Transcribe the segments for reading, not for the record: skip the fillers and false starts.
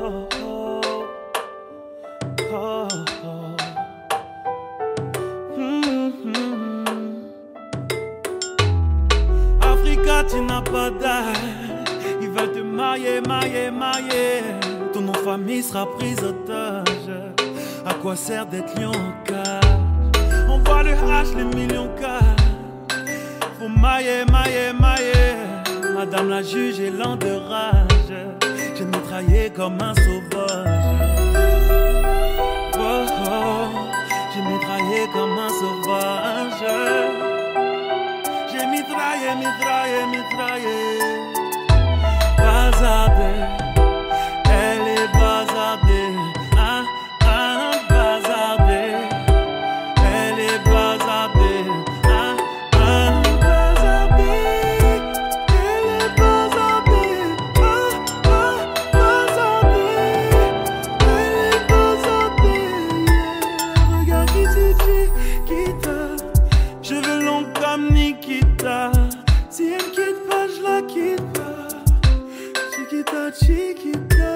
Africa, tu n'as pas d'âge. Ils veulent te mailler. Ton nom de famille sera pris otage. À quoi sert d'être lion en cage? On voit le H, les millions cash. Faut mailler. Madame la juge est lente de rage. J'ai mitraillé comme un sauvage. J'ai mitraillé comme un sauvage. J'ai mitraillé. Bazardée, elle est bazardée. Bazardée, elle est bazardée. Si elle me quitte pas, je la quitte pas. Chiquita.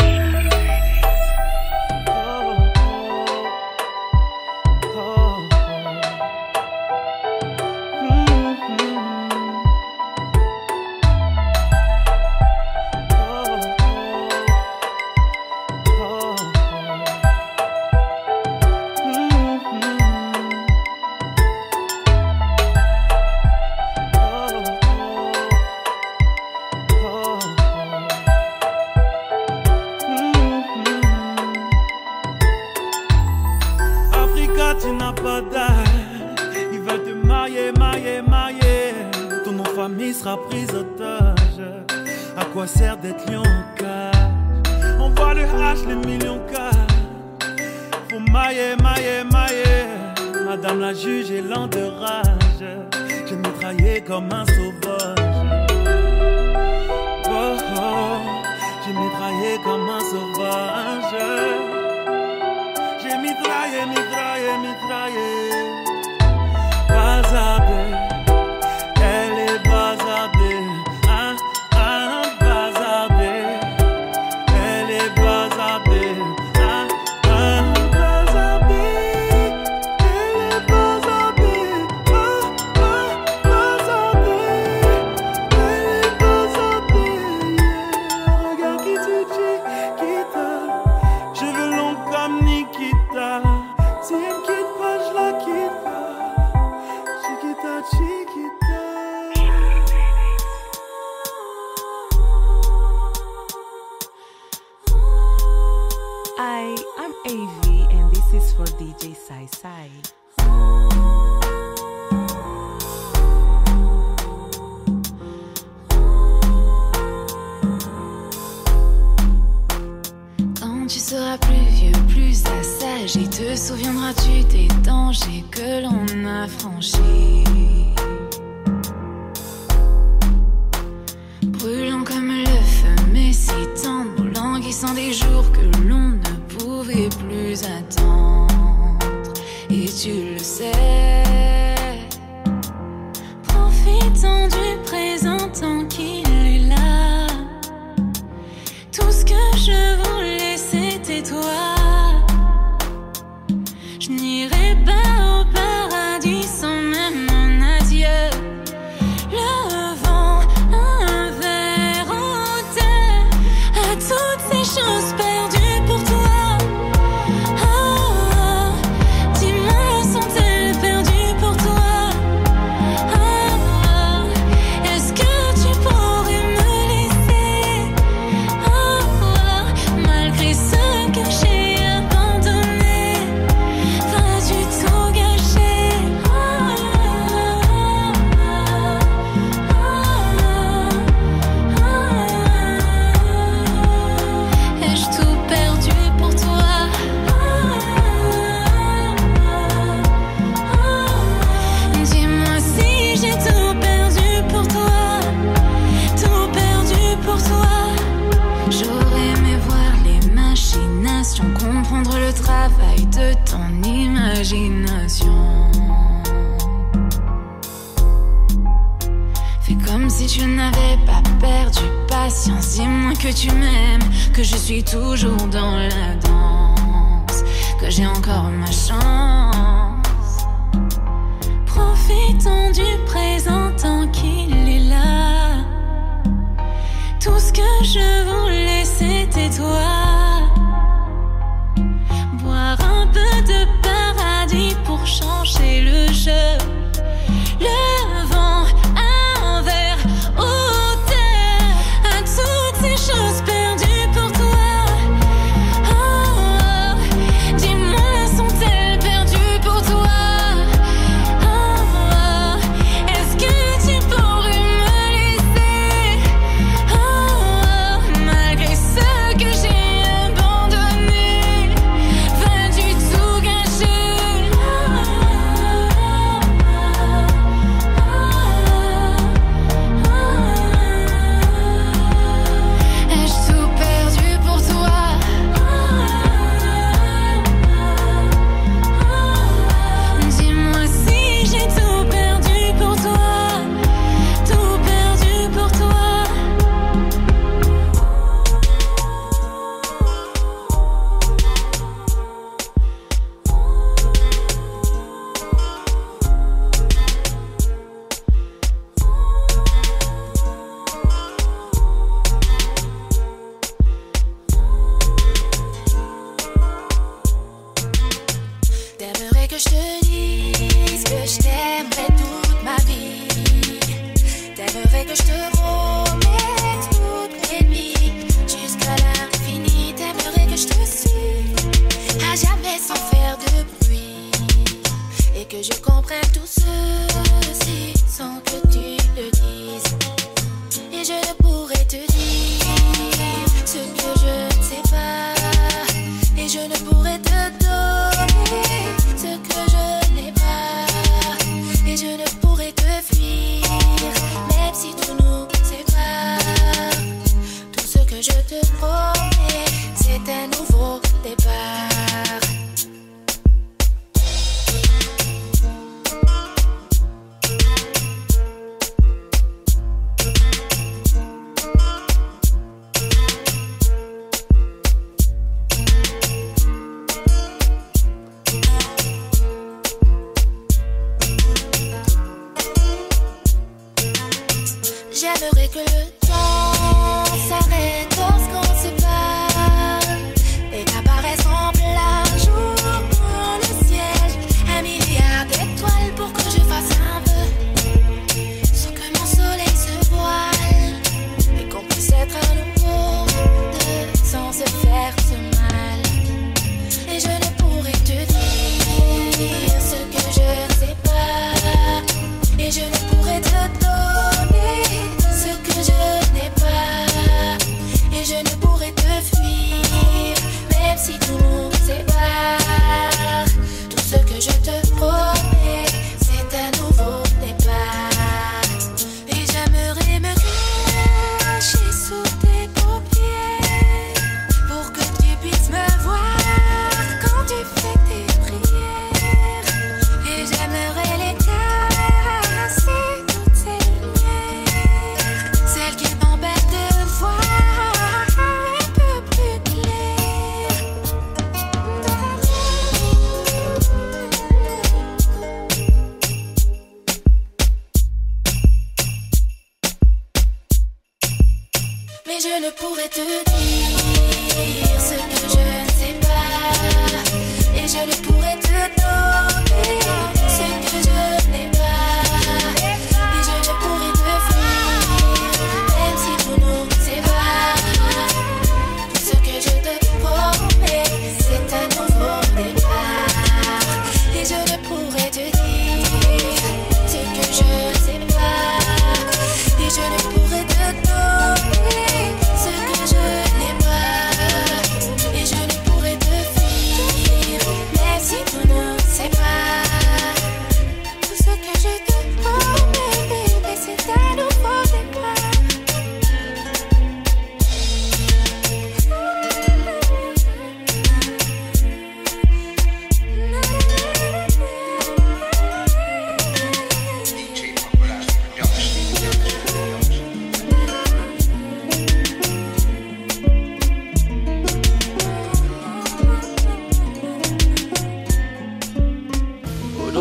Tu n'as pas d'âge, ils veulent te mailler. Ton nom de famille sera pris otage. À quoi sert d'être lion en cage? On voit le H, les millions cash. Faut mailler. Madame la juge est lente de rage. J'ai mitraillé comme un sauvage. J'ai mitraillé comme un sauvage. J'ai mitraillé. Bazardée, elle est bazardée. Bazardée, elle est bazardée. Regarde qui tu Chiquita. Je veux long comme Nikita. Si elle me quitte pas, je la quitte pas. Chiquita. I'm AV and this is for DJ Sai Sai. Quand tu seras plus vieux, plus assagé, te souviendras-tu des dangers que l'on a franchis? Brûlant comme le feu, mais si tendre, languissant des jours que l'on ne pouvait plus attendre. Et tu le sais, profitant du présent tant qu'il est là. Tout ce que je voulais, c'était toi. Je n'irai pas au paradis sans même mon adieu. Le vent, un verre en terre, à toutes ces choses perdues pour toi. Oh, dis-moi, sont-elles perdues pour toi? Oh, est-ce que tu pourrais me laisser? Oh, malgré ce que j'ai abandonné, vas-tu tout gâcher? Ai-je tout perdu pour toi? Dis-moi si j'ai tout perdu pour toi, tout perdu pour toi. J'aurais aimé voir les machinations, comprendre le travail de ton imagination. Fais comme si tu n'avais pas perdu patience. Dis-moi que tu m'aimes, que je suis toujours dans la danse, que j'ai encore ma chance. Profitons du présent tant qu'il est là. Tout ce que je voulais c'était toi. Boire un peu de paradis pour changer le jeu. Le vent, un verre au terre, à toutes ces choses perdues pour toi. Oh, oh, dis-moi, sont-elles perdues pour toi? Oh, oh, est-ce que tu pourrais me laisser? Oh, oh, malgré ce que j'ai abandonné, vas-tu tout gâcher? Ai-je tout perdu pour toi? Dis-moi si j'ai tout perdu pour toi, tout perdu pour toi. T'aimerais que je te dise que je t'aimerais toute ma vie. T'aimerais que je te promette toutes mes nuits jusqu'à l'infini. T'aimerais que je te suive à jamais sans faire de bruit, et que je comprenne tout ceci sans que tu le dises. Et je ne pourrais te dire ce que je ne sais pas, et je ne pourrais te donner ce que je n'ai pas, et je ne pourrais te fuir, même si tout nous sépare. Tout ce que je te promets, c'est un nouveau départ. J'aimerais que le temps s'arrête lorsqu'on se parle et qu'apparaisse en plein jour dans le ciel un milliard d'étoiles pour que je fasse un vœu sans que mon soleil se voile, et qu'on puisse être à nouveau deux sans se faire ce mal. Et je ne pourrais te dire ce que je ne sais pas, et je ne pourrais te donner ce que je n'ai pas, et je ne pourrais te fuir, même si tout nous sépare. Tout ce que je te promets, c'est un nouveau départ. Et j'aimerais me cacher sous tes paupières pour que tu puisses me voir quand tu fais tes prières. Et j'aimerais les caresser, toutes ces lumières, celles qui m'empêchent de voir un peu plus clair. Mais je ne pourrais te dire ce que je ne sais pas, et je ne pourrais te donner ce que je n'ai pas, et je ne pourrais te fuir, même si tout nous sépare. Tout ce que je te promets, c'est un nouveau départ. Et je ne pourrais te dire ce que je ne sais pas, et je ne pourrais te donner ce que je n'ai pas, et je ne pourrais te fuir, même si tout nous sépare. Tout ce que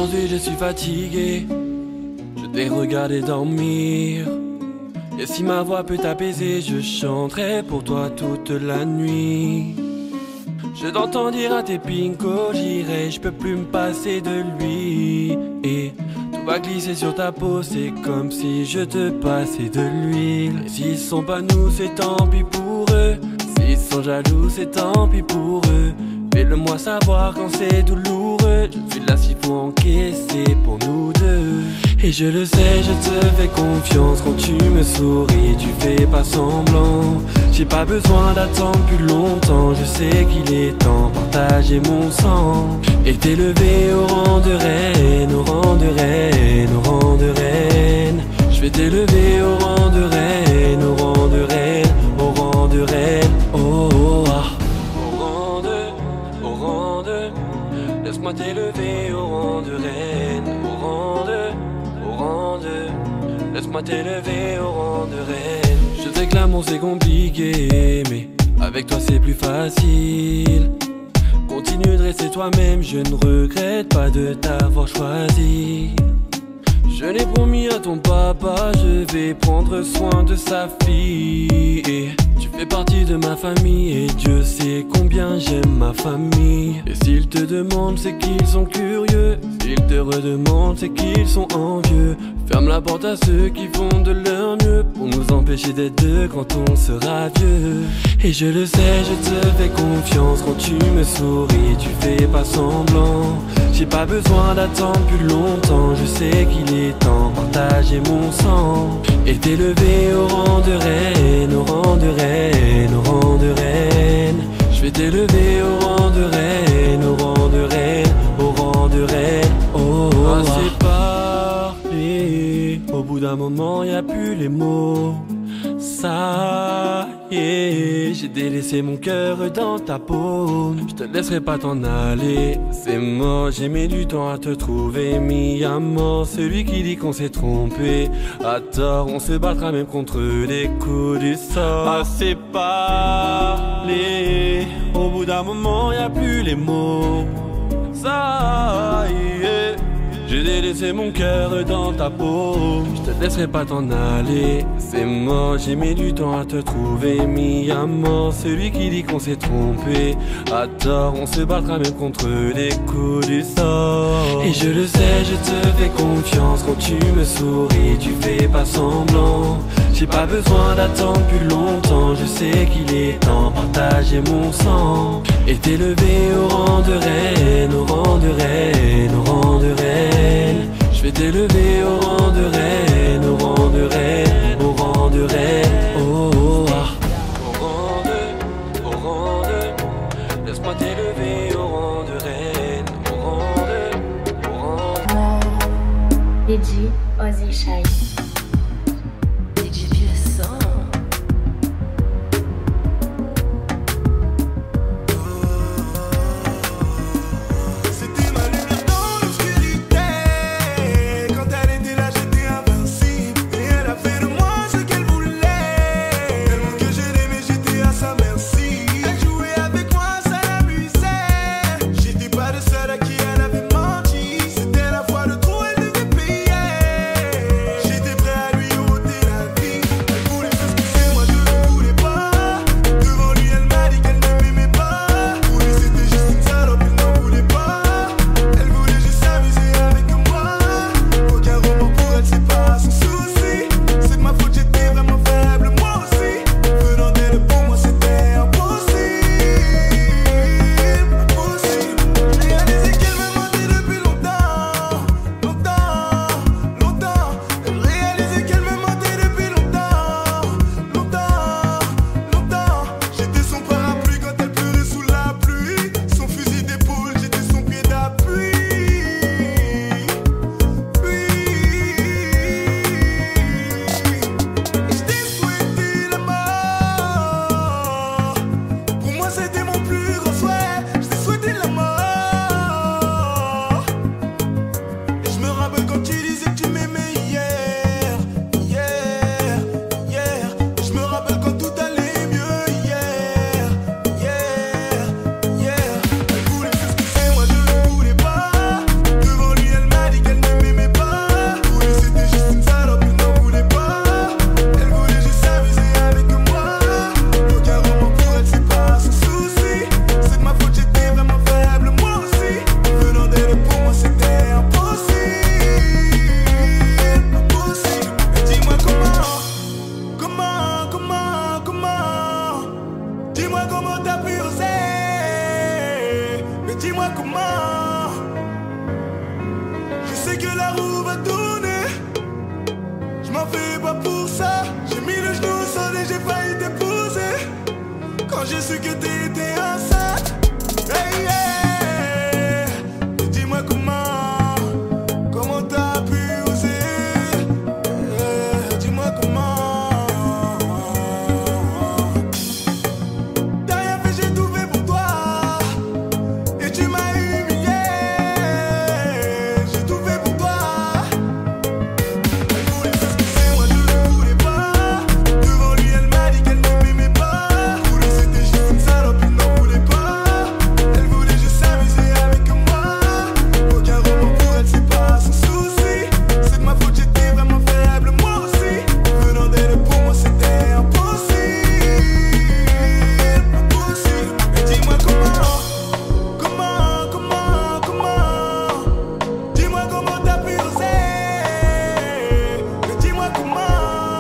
Aujourd'hui je suis fatigué, je t'ai regardé dormir. Et si ma voix peut t'apaiser, je chanterai pour toi toute la nuit. Je t'entends dire à tes pincos, j'irai, je peux plus me passer de lui. Et tout va glisser sur ta peau, c'est comme si je te passais de l'huile. Et s'ils sont pas nous, c'est tant pis pour eux. S'ils sont jaloux, c'est tant pis pour eux. Fais-le-moi savoir quand c'est douloureux. Je suis là s'il faut encaisser pour nous deux. Et je le sais, je te fais confiance quand tu me souris, tu fais pas semblant. J'ai pas besoin d'attendre plus longtemps, je sais qu'il est temps de partager mon sang. Et t'élever au rang de reine, au rang de reine, au rang de reine. Je vais t'élever au rang de reine, au rang de reine, au rang de reine. Oh, oh, ah. Laisse-moi t'élever au rang de reine, au rang de, laisse-moi t'élever au rang de reine. Je sais que l'amour c'est compliqué, mais avec toi c'est plus facile. Continue de rester toi-même, je ne regrette pas de t'avoir choisi. Je l'ai promis à ton papa, je vais prendre soin de sa fille. Et tu fais partie de ma famille et Dieu sait combien j'aime ma famille. Et s'ils te demandent, c'est qu'ils sont curieux. S'ils te redemandent, c'est qu'ils sont envieux. Ferme la porte à ceux qui font de leur mieux pour nous empêcher d'être deux quand on sera vieux. Et je le sais, je te fais confiance quand tu me souris, tu fais pas semblant. J'ai pas besoin d'attendre plus longtemps, je sais qu'il est temps de partager mon sang. Et t'élever au rang de reine, au rang de reine, au rang de reine. Je vais t'élever au rang de reine, au rang de reine, au rang de reine. Oh, oh, ah, c'est parlé. Au bout d'un moment, y a plus les mots. Ça y est, j'ai délaissé mon cœur dans ta paume. Je te laisserai pas t'en aller, c'est mort. J'ai mis du temps à te trouver, mis à mort. Celui qui dit qu'on s'est trompé, à tort. On se battra même contre les coups du sort. Ah, c'est parlé. Au bout d'un moment, y a plus les mots. Ça y est, j'ai délaissé mon cœur dans ta peau. Je te laisserai pas t'en aller, c'est mort. J'ai mis du temps à te trouver, mis à mort. Celui qui dit qu'on s'est trompé, à tort. On se battra même contre les coups du sort. Et je le sais, je te fais confiance quand tu me souris, tu fais pas semblant. J'ai pas besoin d'attendre plus longtemps, je sais qu'il est temps de partager mon sang. Et t'élever au rang de reine, au rang de reine, au rang de reine. Je vais t'élever au rang de reine, au rang de reine, au rang de reine. Oh, oh, ah. Au rang de, laisse-moi t'élever au rang de reine, au rang de. DJ Ozzy Shai. Elle fais pas pour ça. J'ai mis le genou au sol et j'ai failli t'épouser. Quand j'ai su que t'étais enceinte. Hey, yeah. Dis-moi comment t'as pu oser. Dis-moi comment. T'as rien fait, j'ai tout fait pour toi. Et tu m'as humilié. J'ai tout fait pour toi. Elle voulait s'excuser, moi je ne voulais pas. Devant lui elle m'a dit qu'elle ne m'aimait pas. Voulait c'était juste une salope, il n'en voulait pas. Elle voulait juste s'amuser avec moi. Aucun roman pour elle, c'est pas son souci. C'est de ma faute, j'étais vraiment faible moi aussi. Venant d'elle pour moi c'était impossible. Impossible. Mais dis-moi comment. Dis-moi comment t'as pu oser. Mais dis-moi comment.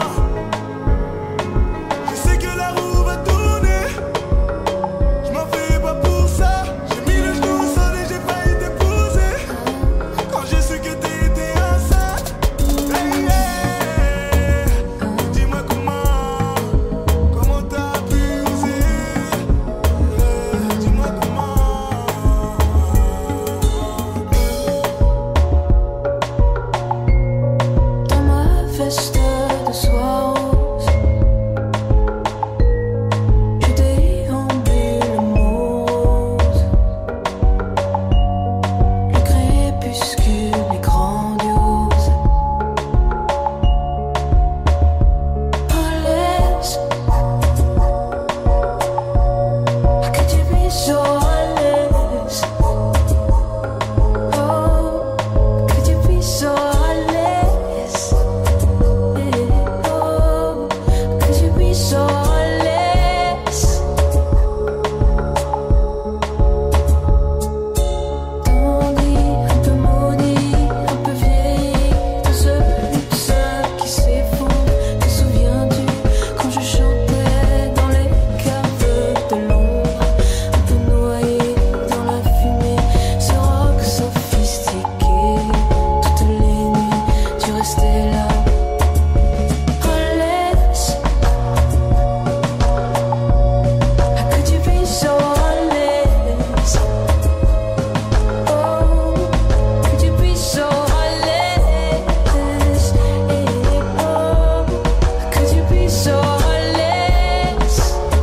Je sais que la roue va tourner. Je m'en fais pas pour ça. J'ai mis le genou au sol et j'ai failli t'épouser. Quand j'ai su que t'étais enceinte. Hey, yeah. Dis-moi comment t'as pu oser. Dis-moi comment. Dans ma veste de soie rose, je déambule morose. Le crépuscule est grandiose. Oh laisse que tu puisses so à l'aise. Oh, que tu puisses so à l'aise. Oh, que tu puisses so à l'aise. Dans mon lit, un peu maudit, un peu vieilli, dans ce luxe qui s'effondre. Te souviens-tu quand je chantais dans les caves de l'ombre, un peu noyé dans la fumée, ce rock sophistiqué. Toutes les nuits, tu restais là. Oh laisse que tu puisses so à l'aise. Oh, que tu puisses so à l'aise. Oh, que tu puisses so à l'aise.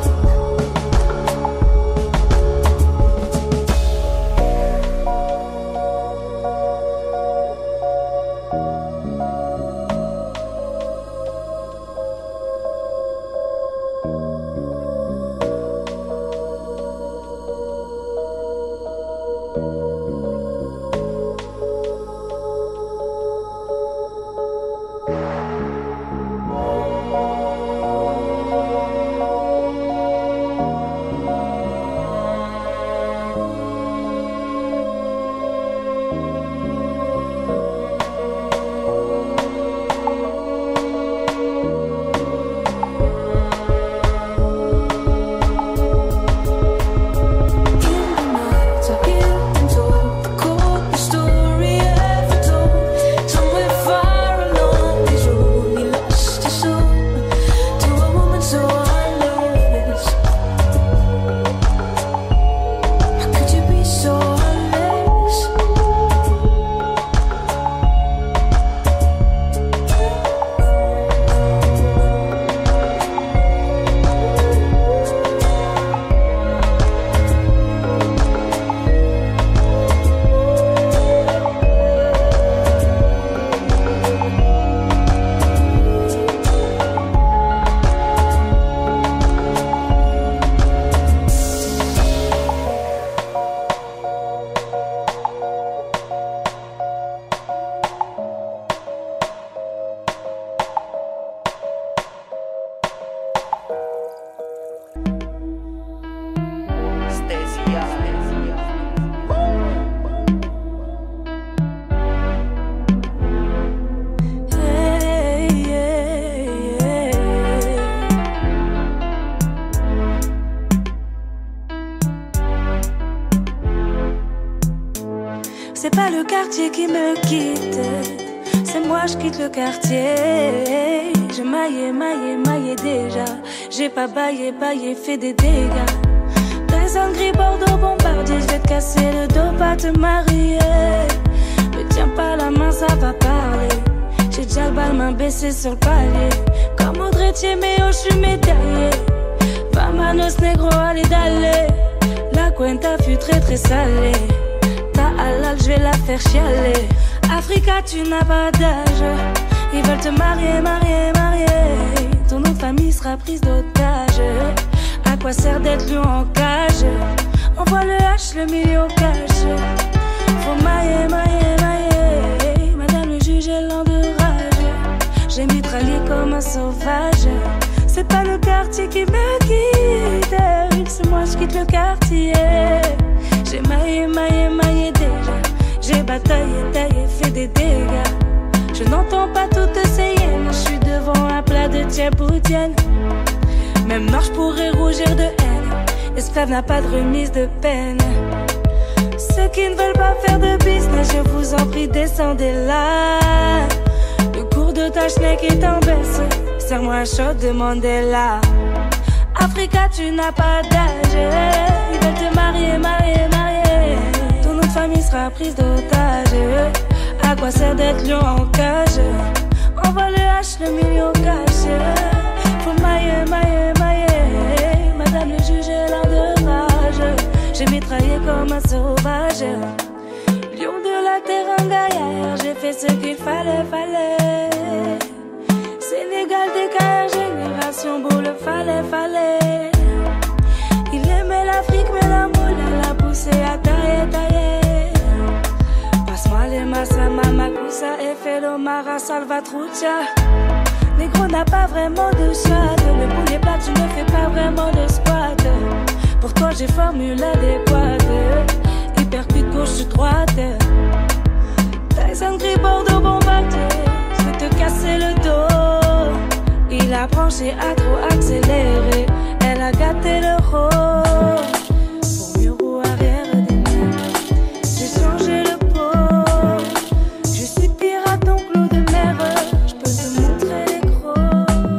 C'est pas le quartier qui me quitte, c'est moi je quitte le quartier. Je maillais déjà. J'ai pas baillé, fait des dégâts. T'es un gris Bordeaux bombardier, je vais te casser le dos, pas te marier. Me tiens pas la main, ça va parler. J'ai déjà le bal, main baissée sur le palier. Comme Audrey mais oh, je suis médaillé. Vamanos negro, allez d'aller. La cuenta fut très très salée. Ta halal, je vais la faire chialer. Africa, tu n'as pas d'âge. Ils veulent te marier. Ton nom de famille sera prise d'otage. À quoi sert d'être lion en cage? Envoie le H, le million cash. Faut mailler. Madame le juge est lent de rage. J'ai mitraillé comme un sauvage. C'est pas le quartier qui me quitte. C'est moi je quitte le quartier. J'ai maillé déjà. J'ai bataillé, taillé, fait des dégâts. Je n'entends pas toutes ces hyènes. Je suis devant un plat de tchèpoutienne. Même mort, je pourrais rougir de haine. Esclave n'a pas de remise de peine. Ceux qui ne veulent pas faire de business, je vous en prie, descendez là. Le cours de ta schneck est en baisse. Serre-moi un shot de Mandela. Africa, tu n'as pas d'âge. Ils veulent te marier. Ton nom de famille sera prise d'otage. À quoi sert d'être lion en cage? Envoie le H, le million cash. Faut mailler. Madame le juge est l'heure de rage. J'ai mitraillé comme un sauvage. Lion de la terre, un gaillard. J'ai fait ce qu'il fallait. Sénégal, DKR, génération boule, fallait. Il aimait l'Afrique, mais la moule, elle a poussé à tailler. Passe-moi les massa, mamakusa, et fais l'omara, salvatrucha. Négro n'a pas vraiment de chat. Le boulet plat, tu ne fais pas vraiment de squat. Pour toi, j'ai formule adéquate. Hypercute gauche-droite. T'es un gris Bordeaux bombardier. Je vais te casser le dos. Il a branché à trop accéléré. Elle a gâté le rôle. Pour mieux roue arrière des mers. J'ai changé le pot. Je suis pirate en clos de mer. Je peux te montrer les crocs.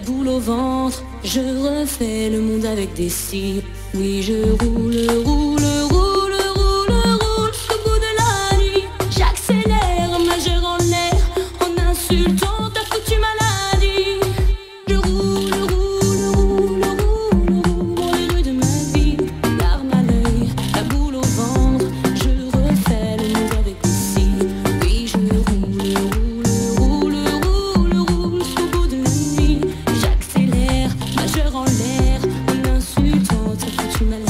boule au ventre. Je refais le monde avec des cils. Oui, je roule, roule, roule, roule, roule jusqu'au bout de la nuit. J'accélère, majeur en l'air, en insultant ta foutue maladie. Je roule, roule, roule, roule, roule dans les rues de ma vie. Larme à l'œil, la boule au ventre. Je refais le monde avec des cils. Oui, je roule, roule, roule, roule, roule jusqu'au bout de la nuit. J'accélère, majeur en l'air, en insultant ta foutue maladie.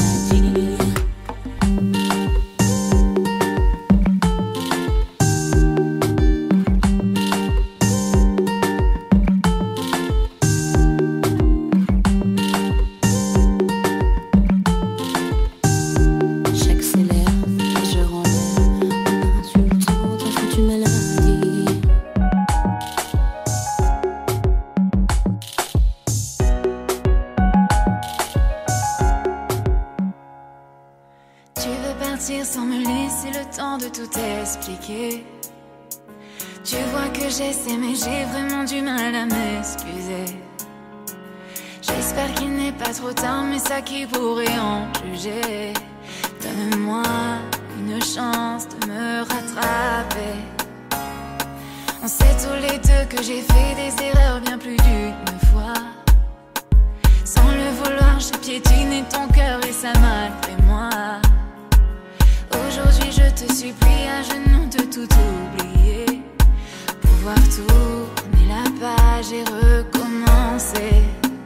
J'accélère, majeur en l'air, en insultant ta foutue maladie. Tu veux partir sans me laisser le temps de tout expliquer. Tu vois que j'essaie mais j'ai vraiment du mal à m'excuser. J'espère qu'il n'est pas trop tard, mais ça qui pourrait en juger. Donne-moi une chance de me rattraper. On sait tous les deux que j'ai fait des erreurs bien plus d'une fois. Sans le vouloir, j'ai piétiné ton cœur et ça malgré moi. Aujourd'hui je te supplie à genoux de tout oublier. Pouvoir tourner la page et recommencer.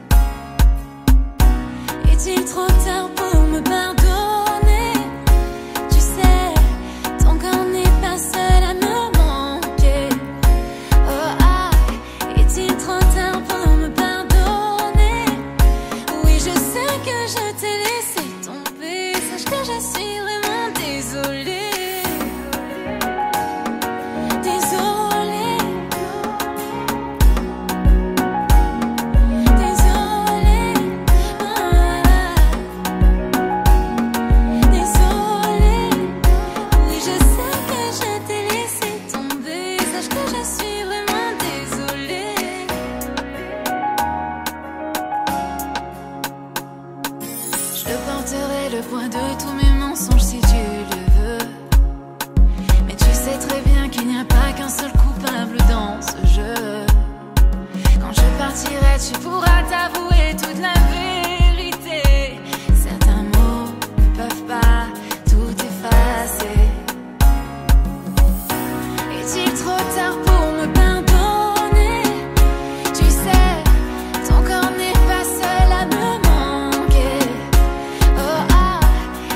Est-il trop tard pour me pardonner? Tu sais, ton corps n'est pas seul à me manquer. Oh ah, est-il trop tard pour me pardonner? Oui, je sais que je t'ai laissé tomber. Sache que je suis vraiment désolée. Désolée. Désolée. Ah. Désolée. Oui, je sais que je t'ai laissé tomber. Sache que je suis vraiment désolée. Je porterai le poids de tous mes mensonges si tu le veux. Mais tu sais très bien qu'il n'y a pas qu'un seul coupable dans ce jeu. Quand je partirai, tu pourras t'avouer toute la vérité. Certains mots ne peuvent pas tout effacer. Est-il trop tard pour me pardonner? Tu sais, ton corps n'est pas seul à me manquer. Oh ah,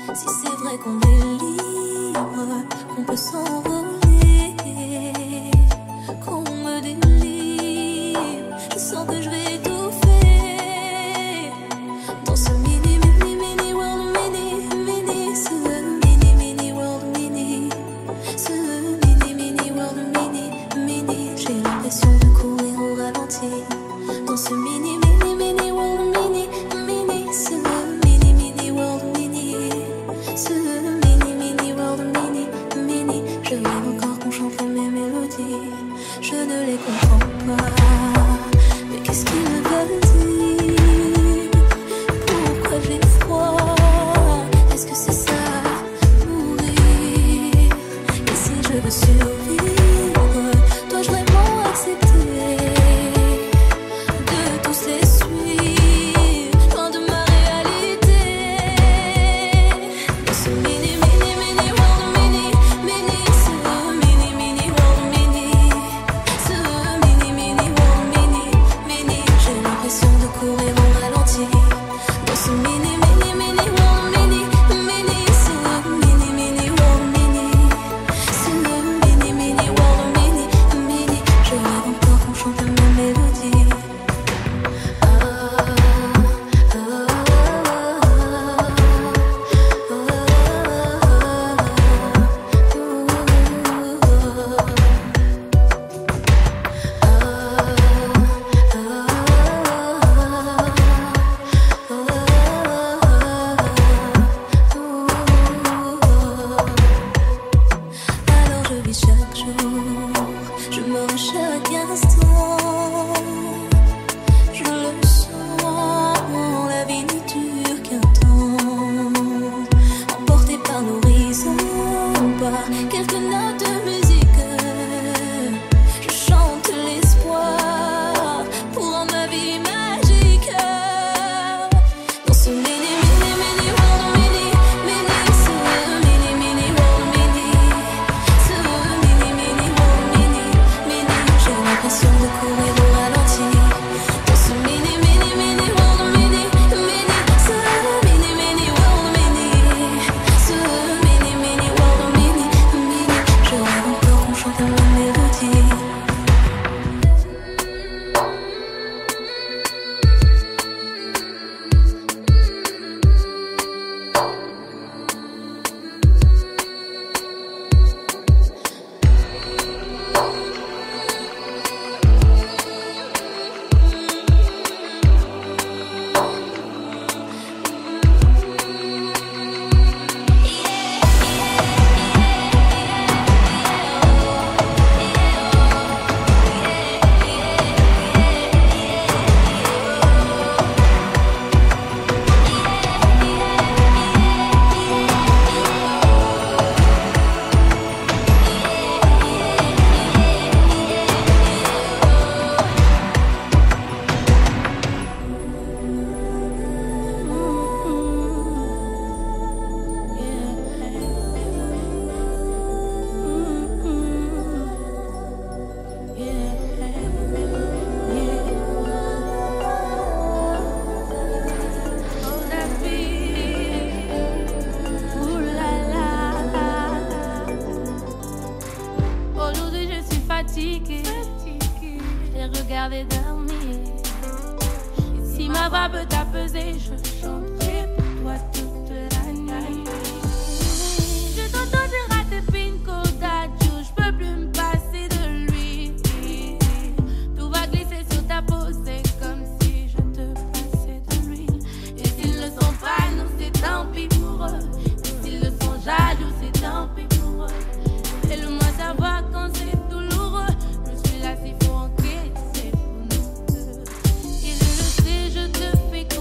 Si c'est vrai qu'on est libre, qu'on peut s'envoler, qu'on me délivre, je sens que je vais étouffer dans ce mini world, mini, ce mini world, mini, ce mini world, mini. J'ai l'impression de courir au ralenti dans ce mini world, mini, ce mini world, mini, ce mini world, mini. Je rêve encore qu'on chante mes mélodies, je ne les comprends pas. Mais qu'est-ce qu'ils veulent dire? Pourquoi j'ai froid? Est-ce que c'est ça, mourir? Et si je veux survivre, dois-je vraiment accepter de tous les suivre, loin de ma réalité? Dans ce mini world, mini, ce mini world, mini, ce mini world, mini. J'ai l'impression de courir au ralenti dans ce mini world, mini, ce mini world, mini, ce mini world, mini. Je rêve encore qu'on chante la même mélodie. Alors je vis chaque jour, je meurs chaque instant. Je le sens, la vie ne dure qu'un temps. Emporté par l'horizon, par quelques notes de musique, je chante l'espoir pour rendre ma vie magique. Dans ce mini world, mini, ce mini world, mini, ce mini world, mini. J'ai l'impression de courir au ralenti dans ce mini world, mini, ce mini world, mini, ce mini world, mini. Je rêve encore qu'on chante la même mélodie. Aujourd'hui je suis fatiguée, j'ai regardé dormir. Et si ma voix peut t'apaiser, je chanterai pour toi toute la nuit. Je t'entends dire à tes pines qu'au je peux plus me passer de lui. Tout va glisser sur ta peau, c'est comme si je te passais de l'huile. Et s'ils ne sont pas nous, c'est tant pis pour eux. Et s'ils le sont jaloux, c'est tant pis pour eux. Fais-le-moi savoir quand c'est douloureux. Je suis là s'il faut enquêter pour nous deux. Et je le sais, je te fais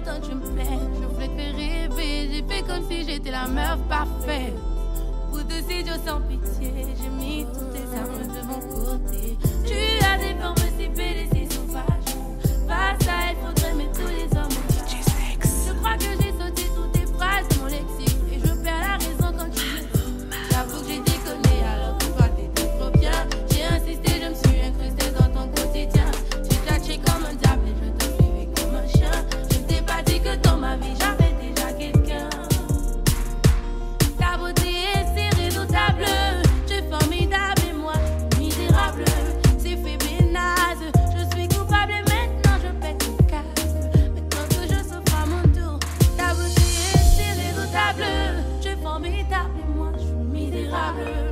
pourtant tu me plais. Je voulais te faire rêver, j'ai fait comme si j'étais la meuf parfaite. Pour deux idiots sans pitié, j'ai mis toutes tes armes de mon côté. Tu as des formes si belles et si sauvages. Face à elle, faudrait mettre tous les hommes au cage. Je crois que j'ai sauté toutes tes phrases de mon lexique. Et je perds la raison quand tu me dis. J'avoue que j'ai déconné alors que toi t'étais trop bien. J'ai insisté, je me suis incrustée dans ton quotidien. Tu tâchais comme un diable et je te suivais comme un chien. Je ne t'ai pas dit que dans ma vie j'avais déjà quelqu'un. Ta beauté est si redoutable. Tu es formidable et moi misérable. C'est fait bénaze. Je suis coupable et maintenant je pète une case. Maintenant que je souffre à mon tour. Ta beauté est si redoutable. Tu es formidable et moi je suis misérable.